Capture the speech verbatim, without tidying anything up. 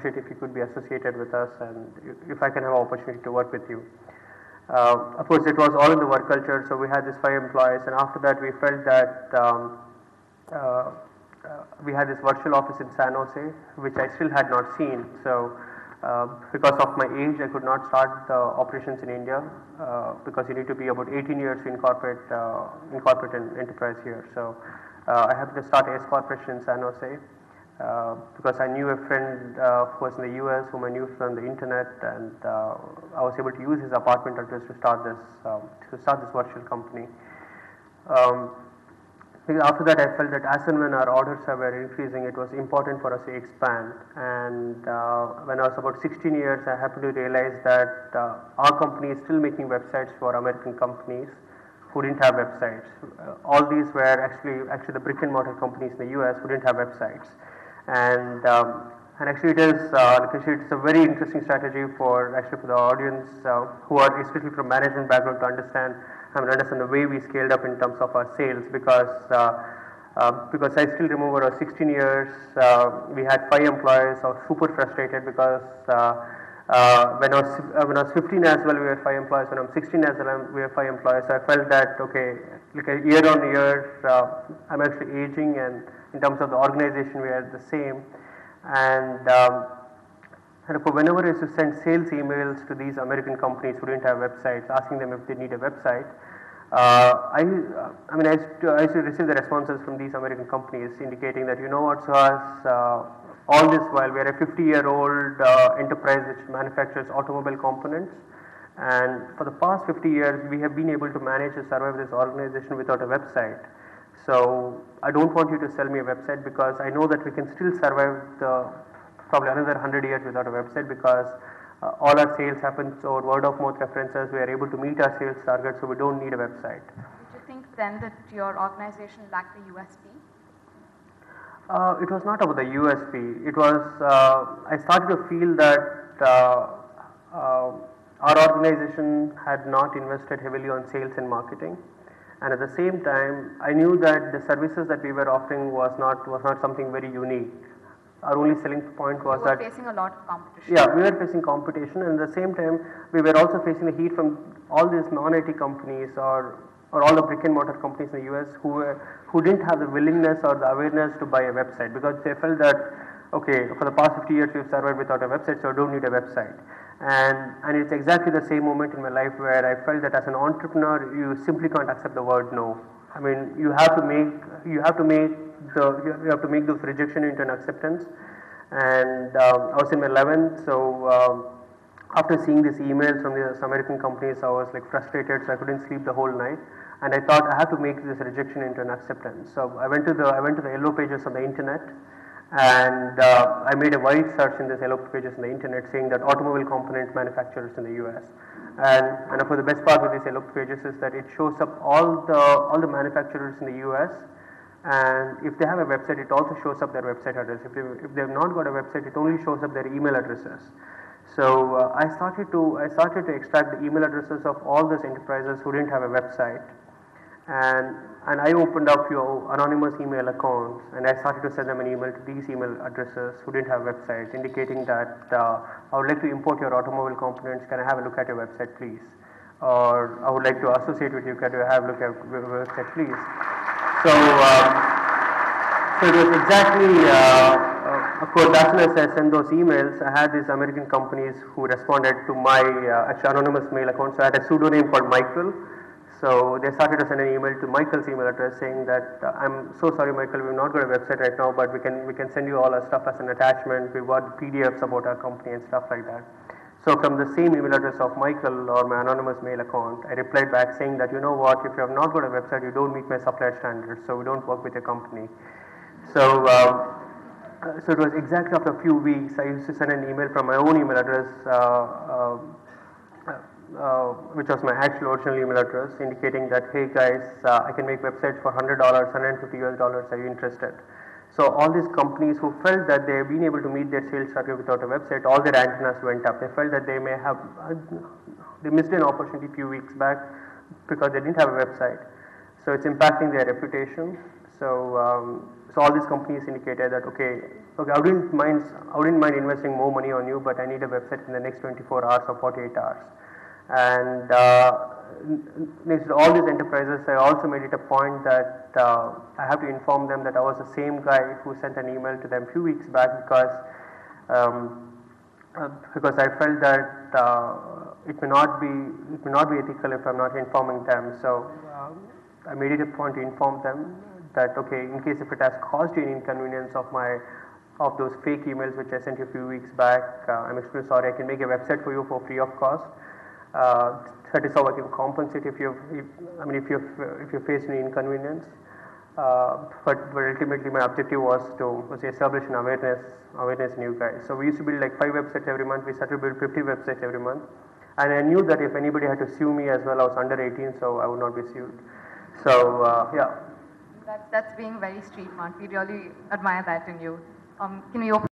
appreciate if you could be associated with us and if I can have an opportunity to work with you. Uh, of course, it was all in the work culture, so we had these five employees, and after that we felt that um, uh, uh, we had this virtual office in San Jose, which I still had not seen. So uh, because of my age, I could not start the operations in India uh, because you need to be about eighteen years to incorporate, uh, incorporate an enterprise here. So uh, I had to start S Corporation in San Jose. Uh, because I knew a friend uh, who was in the U S whom I knew from the internet, and uh, I was able to use his apartment address to start this um, to start this virtual company. Um, after that, I felt that as and when our orders were increasing, it was important for us to expand. And uh, when I was about sixteen years, I happened to realize that uh, our company is still making websites for American companies who didn't have websites. Uh, all these were actually actually the brick and mortar companies in the U S who didn't have websites. And um, and actually it is uh, like actually it's a very interesting strategy for actually for the audience uh, who are especially from management background to understand I mean understand the way we scaled up in terms of our sales, because uh, uh, because I still remember our sixteen years uh, we had five employees. I was super frustrated because uh, uh, when I was uh, when I was fifteen as well we were five employees. When I'm sixteen as well we were five employees. So I felt that okay, like a year on year uh, I'm actually aging, and in terms of the organization we are the same. And um, and for whenever I used to send sales emails to these American companies who didn't have websites, asking them if they need a website, uh, I, I mean I used, to, I used to receive the responses from these American companies indicating that, you know what, Suhas, uh, all this while we are a fifty year old uh, enterprise which manufactures automobile components, and for the past fifty years we have been able to manage to survive this organization without a website. So I don't want you to sell me a website, because I know that we can still survive the probably another one hundred years without a website, because uh, all our sales happens over word of mouth references. We are able to meet our sales targets, so we don't need a website. Did you think then that your organization lacked the U S P? Uh, it was not about the U S P. It was, uh, I started to feel that uh, uh, our organization had not invested heavily on sales and marketing. And at the same time, I knew that the services that we were offering was not was not something very unique. Our only selling point was you were that facing a lot of competition. Yeah, we were facing competition, and at the same time, we were also facing the heat from all these non-I T companies or or all the brick and mortar companies in the U S who were who didn't have the willingness or the awareness to buy a website, because they felt that okay, for the past fifty years we've survived without a website, so I don't need a website. And, and it's exactly the same moment in my life where I felt that as an entrepreneur, you simply can't accept the word no. I mean, you have to make, you have to make the, you have to make those rejection into an acceptance. And um, I was in my eleventh, so um, after seeing these emails from these American companies, I was like frustrated, so I couldn't sleep the whole night. And I thought I have to make this rejection into an acceptance. So I went to the, I went to the yellow pages on the internet, and uh, I made a wide search in this yellow pages on the internet saying that automobile component manufacturers in the U S. And, and for the best part of these yellow pages is that it shows up all the all the manufacturers in the U S, and if they have a website, it also shows up their website address. If they, if they have not got a website, it only shows up their email addresses. So uh, I started to I started to extract the email addresses of all those enterprises who didn't have a website, and and I opened up your anonymous email accounts, and I started to send them an email to these email addresses who didn't have websites, indicating that uh, I would like to import your automobile components. Can I have a look at your website, please? Or I would like to associate with you. Can you have a look at your website, please? So, um, so it was exactly. Uh, uh, of course, as soon as I sent those emails, I had these American companies who responded to my uh, actually anonymous mail account. So I had a pseudonym called Michael. So they started to send an email to Michael's email address saying that uh, I'm so sorry, Michael, we've not got a website right now, but we can we can send you all our stuff as an attachment. We've got P D Fs about our company and stuff like that. So from the same email address of Michael or my anonymous mail account, I replied back saying that, you know what, if you have not got a website, you don't meet my supplier standards, so we don't work with your company. So um, so it was exactly after a few weeks, I used to send an email from my own email address. Uh, uh, Uh, which was my actual original email address, indicating that, hey guys, uh, I can make websites for one hundred dollars, one hundred fifty U S dollars, are you interested? So all these companies who felt that they have been able to meet their sales target without a website, all their antennas went up. They felt that they may have, uh, they missed an opportunity a few weeks back because they didn't have a website. So it's impacting their reputation. So, um, so all these companies indicated that okay, okay, I wouldn't mind, I wouldn't mind investing more money on you, but I need a website in the next twenty-four hours or forty-eight hours. And uh, next to all these enterprises, I also made it a point that uh, I have to inform them that I was the same guy who sent an email to them a few weeks back because um, uh, because I felt that uh, it may not be it may not be ethical if I'm not informing them. So uh, I made it a point to inform them that okay, in case if it has caused you any inconvenience of my of those fake emails which I sent you a few weeks back, uh, I'm extremely sorry. I can make a website for you for free of cost. Uh, that is how I can compensate if you, if, I mean, if you if you face any inconvenience. Uh, but, but ultimately, my objective was to was to establish an awareness awareness in you guys. So we used to build like five websites every month. We started to build fifty websites every month, and I knew that if anybody had to sue me as well, I was under eighteen, so I would not be sued. So uh, yeah. That, that's being very street smart. We really admire that in you. Um, can we open?